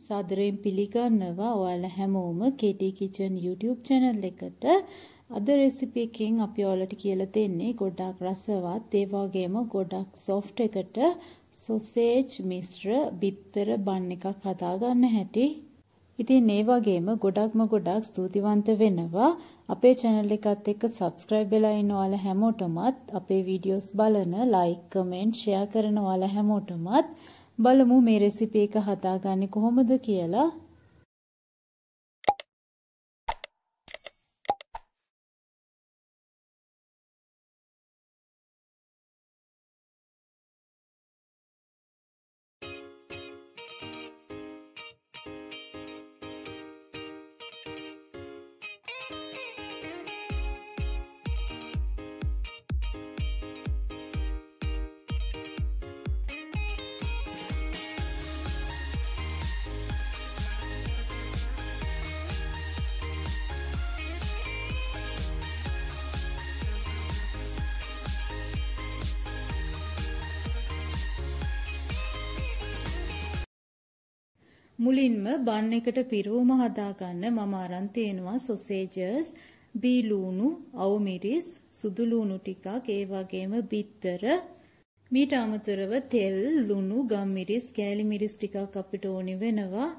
සාදරයෙන් පිළිගන්නවා ඔයාලා හැමෝම KT Kitchen YouTube channel එකට. අද රෙසිපි එකෙන් අපි ඔයාලට කියලා දෙන්නේ ගොඩක් රසවත් ඒ වගේම ගොඩක් soft එකට sausage මිශ්‍ර බිත්තර බන් එකක් හදාගන්න හැටි. ඉතින් ඒ වගේම ගොඩක් ස්තුතිවන්ත වෙනවා අපේ channel එකත් එක්ක subscribe වෙලා ඉන්න ඔයාලා හැමෝටමත් අපේ videos බලන like comment share කරන ඔයාලා හැමෝටමත් බලමු මේ රෙසිපි එක හදාගන්නේ කොහොමද කියලා. මුලින්ම බන් එකට පිරුවම හදාගන්න මම අරන් තියෙනවා sausages, බී ලූණු, අවු මිරිස්, සුදු ලූණු ටිකක්, ඒ වගේම බිත්තර. මීට අමතරව තෙල්, ලුණු, ගම් මිරිස්, කෑලි මිරිස් ටිකක් අපිට ඕනි වෙනවා.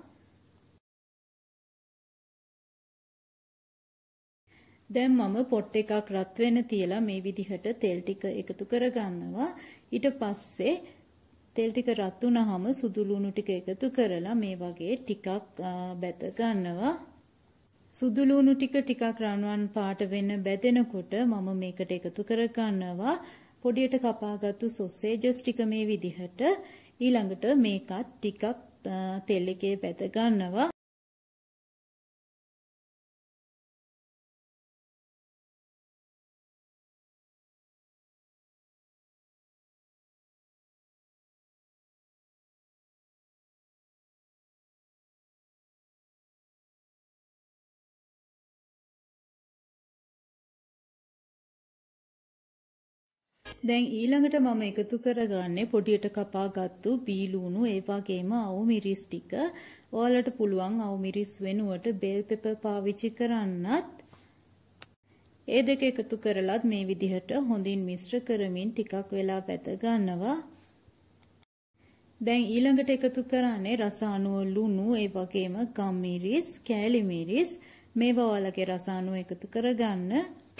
දැන් මම පොට් එකක් රත් වෙන්න තියලා මේ විදිහට තෙල් ටික එකතු කරගන්නවා. ඊට පස්සේ තෙල් ටික රත් වුණාම සුදු ලුණු ටික එකතු කරලා මේ වගේ ටිකක් බැද ගන්නවා. සුදු ලුණු ටිකක් රන්වන් පාට වෙන බැදෙනකොට මම මේකට එකතු කර ගන්නවා පොඩියට කපාගත්තු sausages ටික මේ විදිහට. ඊළඟට මේකත් ටිකක් තෙල් එකේ බැද ගන්නවා. දැන් ඊළඟට මම එකතු කරගන්නේ පොඩියට කපාගත්තු බී ලුණු ඒ වගේම අවු මිරිස් ටික. ඔයාලට පුළුවන් අවු මිරිස් වෙනුවට bell pepper පාවිච්චි කරන්නත්. ඒ දෙක එකතු කරලත් මේ විදිහට හොඳින් මිශ්‍ර කරමින් ටිකක් වෙලා බැද ගන්නවා. දැන් ඊළඟට එකතු කරන්නේ රස අණුව ලුණු ඒ වගේම ගම් මිරිස්, කෑලි මිරිස් මේවා ඔයාලගේ රස අණුව එකතු කරගන්න.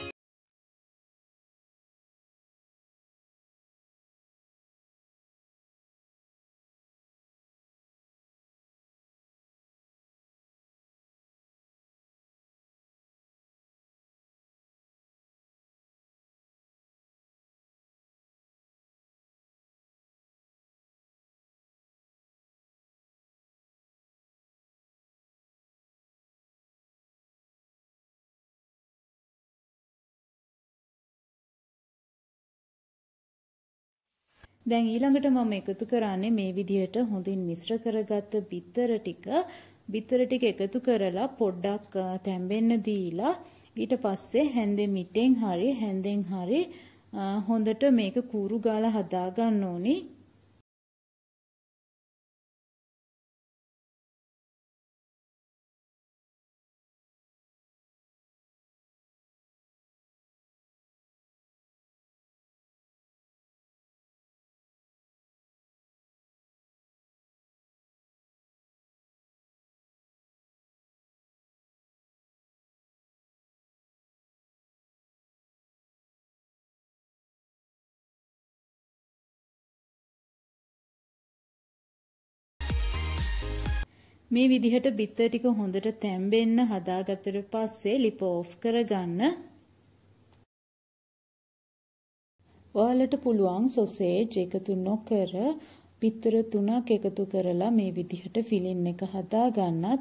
දැන් ඊළඟට මම එකතු කරන්නේ මේ විදිහට හොඳින් මිශ්‍ර කරගත්ත බිත්තර ටික. බිත්තර ටික එකතු කරලා පොඩ්ඩක් තැම්බෙන්න දීලා ඊට පස්සේ හැන්දෙන් මිටෙන් හරි හැන්දෙන් හරි හොඳට මේක කූරු ගාලා හදා ගන්න ඕනි. මේ විදිහට බිත්තර ටික හොඳට තැම්බෙන්න හදාගත්තට පස්සේ ලිප ඔෆ් කරගන්න. ඔයාලට පුළුවන් sausage එකතු නොකර බිත්තර 3ක් එකතු කරලා මේ විදිහට ෆිලින් එක හදාගන්නත්.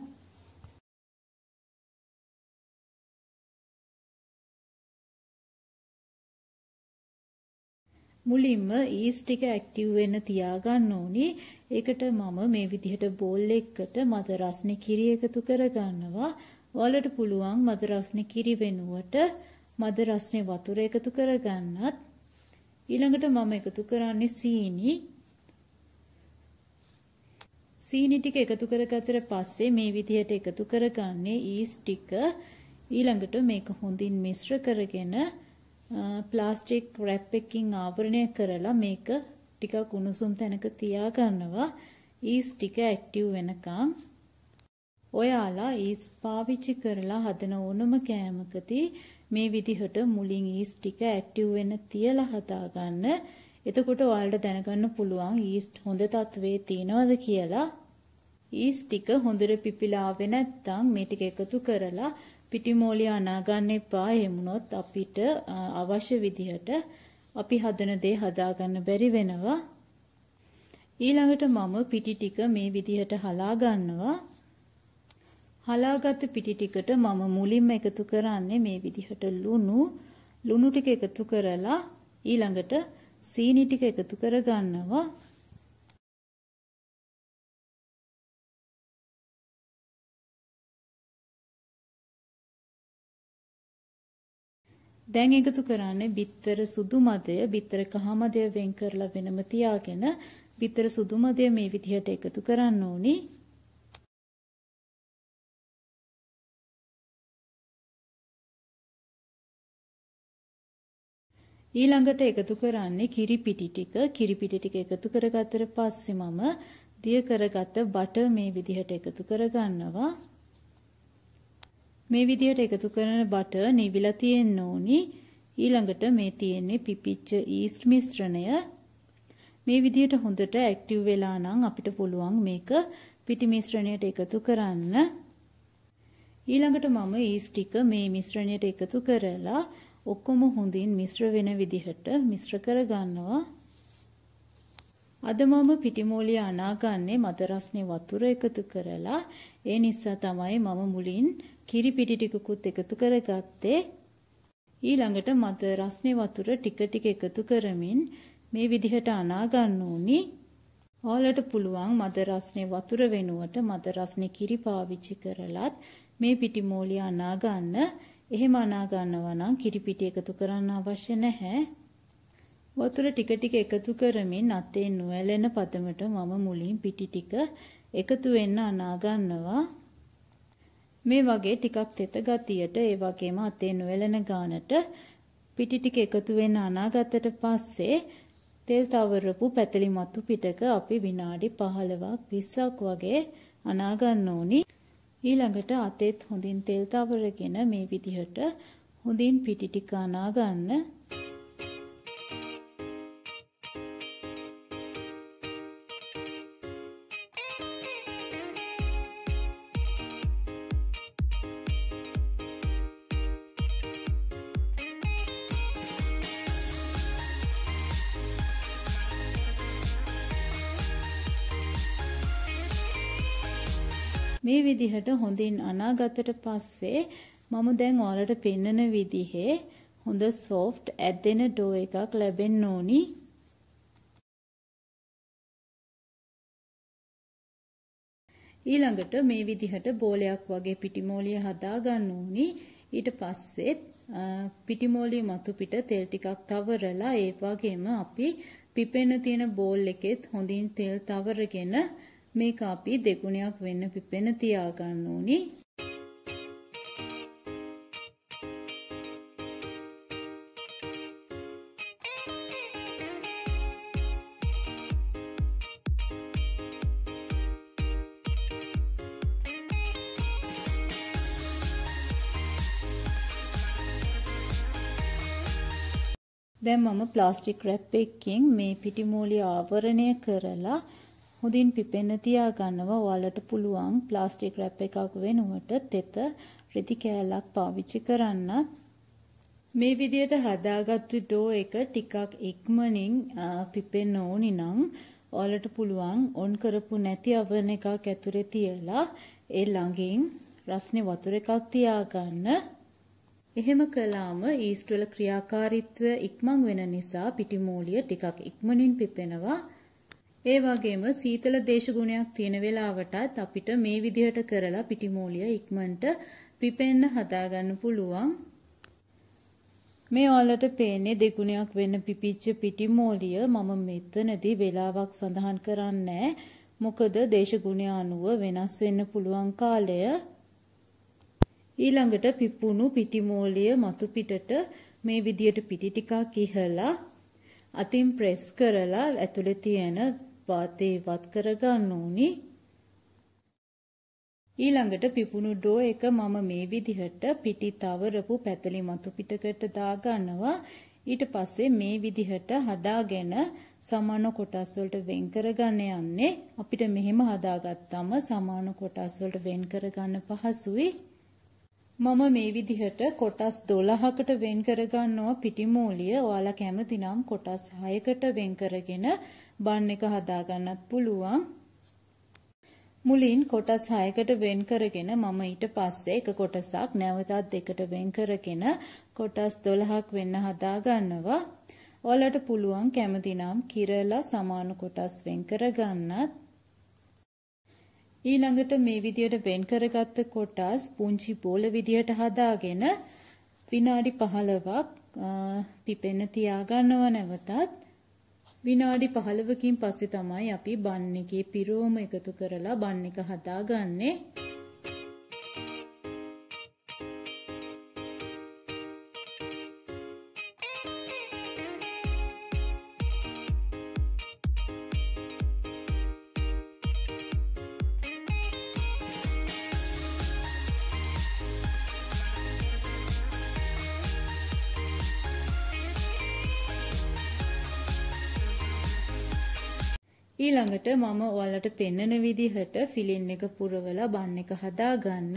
මුලින්ම ඊස්ට් ටික ඇක්ටිව් වෙන්න තියාගන්න ඕනි. ඒකට මම මේ විදිහට බෝල් එකකට මද රස්නේ කිරි එකතු කරගන්නවා. ඔයාලට පුළුවන් මද රස්නේ කිරි වෙනුවට මද රස්නේ වතුර එකතු කරගන්නත්. ඊළඟට මම එකතු කරන්නේ සීනි. සීනි ටික එකතු කරගත්තට පස්සේ මේ විදිහට එකතු කරගන්නේ ඊස්ට් ටික. ඊළඟට මේක හොඳින් මිශ්‍ර කරගෙන ප්ලාස්ටික් රැප් එකකින් ආවරණය කරලා මේක ටිකක් උණුසුම් තැනක තියා ගන්නවා ඊස්ට් ටික ඇක්ටිව් වෙනකන්. ඔයාලා ඊස්ට් පාවිච්චි කරලා හදන ඕනම කෑමකදී මේ විදිහට මුලින් ඊස්ට් ටික ඇක්ටිව් වෙන්න තියලා හදාගන්න. එතකොට ඔයාලට දැනගන්න පුළුවන් ඊස්ට් හොඳ තත්වයේ තියනවද කියලා. ඊස්ට් ටික හොඳට පිපිලා ආවේ නැත්නම් මේ ටික එකතු කරලා පිටිමෝලිය අනා ගන්න එපා. එහෙමුනොත් අපිට අවශ්‍ය විදිහට අපි හදන දේ හදාගන්න බැරි වෙනවා. ඊළඟට මම පිටි ටික මේ විදිහට හලා ගන්නවා. හලාගත් පිටි ටිකට මම මුලින්ම එකතු කරන්නේ මේ විදිහට ලුණු ටික එකතු කරලා ඊළඟට සීනි ටික එකතු කර ගන්නවා. දැන් එකතු කරන්නේ බිත්තර සුදු මදය, බිත්තර කහ මදය වෙන් කරලා වෙනම තියාගෙන බිත්තර සුදු මදය මේ විදිහට එකතු කරන්න ඕනි. ඊළඟට එකතු කරන්නේ කිරි පිටි ටික. කිරි පිටි ටික එකතු කරගත්තට පස්සේ මම දිය කරගත්ත බටර් මේ විදිහට එකතු කරගන්නවා. මේ විදිහට එකතු කරන බටර් නිවිලා තියෙන්න ඕනි. ඊළඟට මේ තියෙන්නේ පිපිච්ච ඊස්ට් මිශ්‍රණය. මේ විදිහට හොඳට ඇක්ටිව් වෙලා නම් අපිට පුළුවන් මේක පිටි මිශ්‍රණයට එකතු කරන්න. ඊළඟට මම ඊස්ට් ටික මේ මිශ්‍රණයට එකතු කරලා ඔක්කොම හොඳින් මිශ්‍ර වෙන විදිහට මිශ්‍ර කරගන්නවා. අද මම පිටිමෝලිය අනාගන්නේ මද රස්නේ වතුර එකතු කරලා. ඒ නිසා තමයි මම මුලින් කිරි පිටි ටිකකුත් එකතු කරගත්තේ. ඊළඟට මද රස්නේ වතුර ටික ටික එකතු කරමින් මේ විදිහට අනා ගන්න ඕනි. ඔයාලට පුළුවන් මද රස්නේ වතුර වෙනුවට මද රස්නේ කිරි පාවිච්චි කරලත් මේ පිටිමෝලිය අනා ගන්න. එහෙම අනා ගන්නවා නම් කිරි පිටි එකතු කරන්න අවශ්‍ය නැහැ. වතුර ටික ටික එකතු කරමින් අතේ නොඇලෙන පදමට මම මුලින් පිටි ටික එකතු වෙන්න අනා ගන්නවා. මේ වගේ ටිකක් තෙත ගතියට ඒ වගේම අතේ නොඇලෙන ගානට පිටි ටික එකතු වෙන්න අනා ගත්තට පස්සේ තෙල් තවරපු පැතලි මතු පිටක අපි විනාඩි 15ක් 20ක් වගේ අනා ගන්න ඕනි. ඊළඟට අතේත් හොඳින් තෙල් තවරගෙන මේ විදිහට හොඳින් පිටි ටික අනා ගන්න. මේ විදිහට හොඳින් අනාගතට පස්සේ මම දැන් ඔයාලට පෙන්නන විදිහේ හොඳ සොෆ්ට් ඇදෙන ඩෝ එකක් ලැබෙන්න ඕනි. ඊළඟට මේ විදිහට බෝලයක් වගේ පිටිමෝලිය හදා ගන්න ඕනි. ඊට පස්සේ පිටිමෝලිය මතු පිට තෙල් ටිකක් තවරලා ඒ වගේම අපි පිපෙන්න තියෙන බෝල් එකෙත් හොඳින් තෙල් තවරගෙන මේක අපි දෙගුණයක් වෙන්න පිපෙන්න තියා ගන්න ඕනි. දැන් මම ප්ලාස්ටික් රැප් එකකින් මේ පිටිමෝලිය ආවරණය කරලා හොඳින් පිපෙන්න තියා ගන්නවා. ඔයාලට පුළුවන් ප්ලාස්ටික් රැප් එකක් වෙනුවට තෙත රෙදි කෑල්ලක් පාවිච්චි කරන්න. මේ විදිහට හදාගත්තු ඩෝ එක ටිකක් ඉක්මනින් පිපෙන්න ඕනි නම් ඔයාලට පුළුවන් ඔන් කරපු නැති oven එකක් ඇතුලේ තියලා ඒ ළඟින් රස්නේ වතුර එකක් තියාගන්න. එහෙම කළාම ඊස්ට් වල ක්‍රියාකාරීත්වය ඉක්මන් වෙන නිසා පිටිමෝලිය ටිකක් ඉක්මනින් පිපෙනවා. ඒ වගේම සීතල දේශගුණයක් තියෙන වෙලාවටත් අපිට මේ විදිහට කරලා පිටිමෝලිය ඉක්මනට පිපෙන්න හදාගන්න පුළුවන්. මේ ඔයාලට පේන්නේ දෙගුණයක් වෙන්න පිපිච්ච පිටිමෝලිය. මම මෙතනදී වෙලාවක් සඳහන් කරන්නේ මොකද දේශගුණය අනුව වෙනස් වෙන්න පුළුවන් කාලය. ඊළඟට පිපුණු පිටිමෝලිය මතු පිටට මේ විදියට පිටි ටිකක් ඉහලා අතින් ප්‍රෙස් කරලා ඇතුලේ තියෙන වාතය ඉවත් කරගන්න ඕනි. ඊළඟට පිපුණු ඩෝ එක මම මේ විදිහට පිටි තවරපු පැතලි මතු පිටකට දාගන්නවා. ඊට පස්සේ මේ විදිහට හදාගෙන සමාන කොටස් වලට වෙන් කරගන්න යන්නේ. අපිට මෙහෙම හදාගත්තම සමාන කොටස් වලට වෙන් කරගන්න පහසුයි. මම මේ විදිහට කොටස් 12කට වෙන් කරගන්නවා පිටිමෝලිය. ඔයාලා කැමති නම් කොටස් 6කට වෙන් කරගෙන බන් එක හදාගන්නත් පුළුවන්. මුලින් කොටස් 6කට වෙන් කරගෙන මම ඊට පස්සේ එක කොටසක් නැවතත් දෙකට වෙන් කරගෙන කොටස් 12ක් වෙන්න හදාගන්නවා. ඔයාලට පුළුවන් කැමති නම් කිරලා සමාන කොටස් වෙන් කරගන්නත්. ඊළඟට මේ විදියට වෙන් කරගත්ත කොටස් පුංචි බෝල විදියට හදාගෙන විනාඩි 15ක් පිපෙන්න තියාගන්නව නැවතත්. විනාඩි 15කින් පස්සේ තමයි අපි බන් එකේ පිරෝම එකතු කරලා බන් එක හදාගන්නේ. ඊළඟට මම ඔයාලට පෙන්නන විදිහට ෆිලින් එක පුරවලා බන් එක හදාගන්න.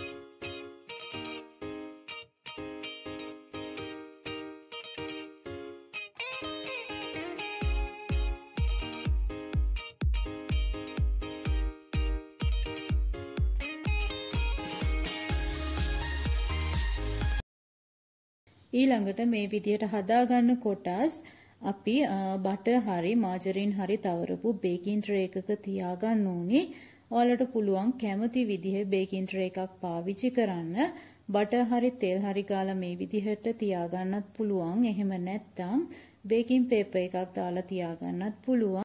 ඊළඟට මේ විදිහට හදාගන්න කොටස් අපි බටර් හරි මාජරින් හරි තවරපු බේකින් ට්‍රේ එකක තියාගන්න ඕනි. ඔයාලට පුළුවන් කැමති විදිහේ බේකින් ට්‍රේ එකක් පාවිච්චි කරන්න. බටර් හරි තෙල් හරි ගාලා මේ විදිහට තියාගන්නත් පුළුවන්. එහෙම නැත්නම් බේකින් පේපර් එකක් දාලා තියාගන්නත් පුළුවන්.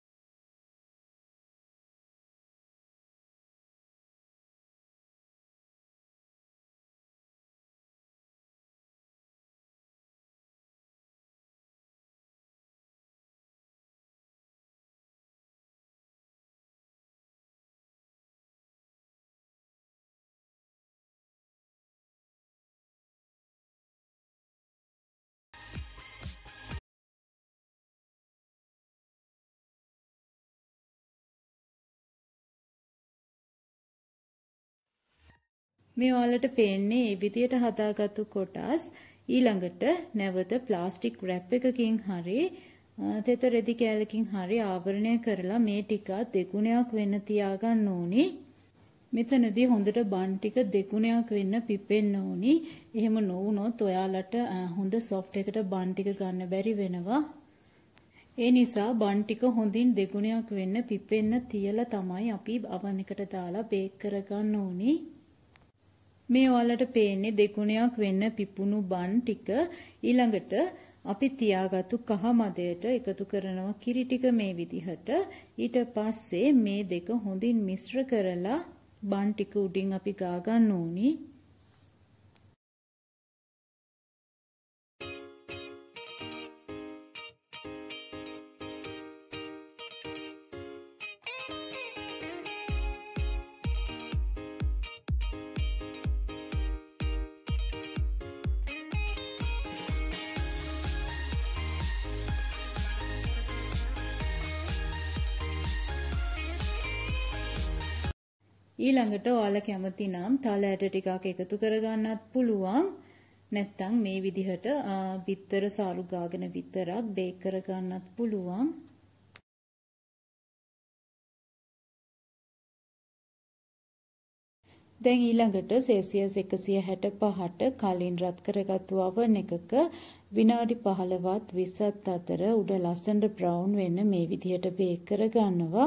මේ ඔයාලට පේන්නේ මේ විදියට හදාගත්තු කොටස් ඊළඟට නැවත ප්ලාස්ටික් රැප් එකකින් හරි තෙත රෙදි කෑල්ලකින් හරි ආවරණය කරලා මේ ටික දෙගුණයක් වෙන්න තියාගන්න ඕනි. මෙතනදී හොඳට බන් ටික දෙගුණයක් වෙන්න පිපෙන්න ඕනි. එහෙම නොවුනොත් ඔයාලට හොඳ සොෆ්ට් එකට බන් ටික ගන්න බැරි වෙනවා. ඒ නිසා බන් ටික හොඳින් දෙගුණයක් වෙන්න පිපෙන්න තියලා තමයි අපි oven එකට දාලා බේක් කරගන්න ඕනි. මේ ඔයාලට පේන්නේ දෙගුණයක් වෙන්න පිපුණු බන් ටික. ඊළඟට අපි තියාගත්තු කහ මදයට එකතු කරනවා කිරි ටික මේ විදිහට. ඊට පස්සේ මේ දෙක හොඳින් මිශ්‍ර කරලා බන් ටික උඩින් අපි ගා ගන්න ඕනි. ඊළඟට ඔයාලා කැමති නම් තල ඇට ටිකක් එකතු කරගන්නත් පුළුවන්. නැත්නම් මේ විදිහට බිත්තර සාරු ගාගෙන විතරක් බේක් කරගන්නත් පුළුවන්. දැන් ඊළඟට සෙල්සියස් 165ට කලින් රත් කරගත්තු oven එකක විනාඩි 15ත් 20ත් අතර උඩ ලස්සනට බ්‍රවුන් වෙන්න මේ විදිහට බේක් කරගන්නවා.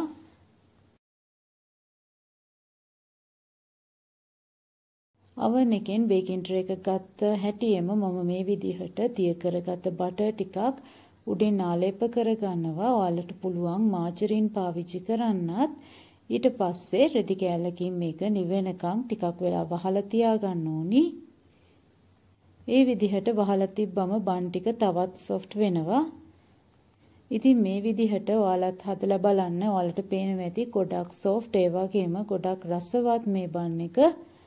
oven එකෙන් බේකින් ට්‍රේ එක ගත්ත හැටියෙම මම මේ විදිහට තිය කරගත්ත බටර් ටිකක් උඩින් ආලේප කරගන්නවා. ඔයාලට පුළුවන් මාජරින් පාවිච්චි කරන්නත්. ඊට පස්සේ රෙදි කෑල්ලකින් මේක නිවෙනකන් ටිකක් වෙලා වහලා තියාගන්න ඕනි. ඒ විදිහට වහලා තිබ්බම බන් ටික තවත් සොෆ්ට් වෙනවා. ඉතින් මේ විදිහට ඔයාලත් හදලා බලන්න. ඔයාලට පේනවා ඇති ගොඩක් සොෆ්ට් ඒ වගේම ගොඩක් රසවත් මේ බන් එක.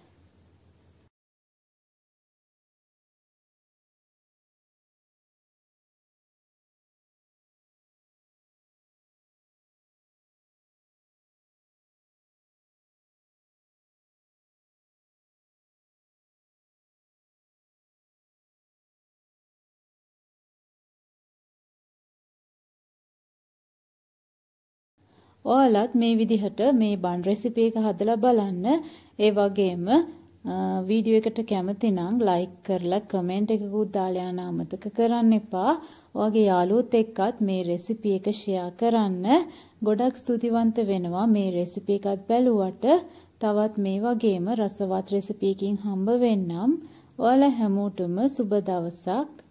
ඔයාලත් මේ විදිහට මේ බන් රෙසිපි එක හදලා බලන්න. ඒ වගේම වීඩියෝ එකට කැමති නම් ලයික් කරලා කමෙන්ට් එකකුත් දාලා යන්න අමතක කරන්න එපා. ඔයාගේ යාළුවොත් එක්කත් මේ රෙසිපි එක ෂෙයා කරන්න. ගොඩක් ස්තුතිවන්ත වෙනවා මේ රෙසිපි එකත් බැලුවට. තවත් මේ වගේම රසවත් රෙසිපි එකකින් හම්බ වෙන්නම්. ඔයාලා හැමෝටම සුබ දවසක්.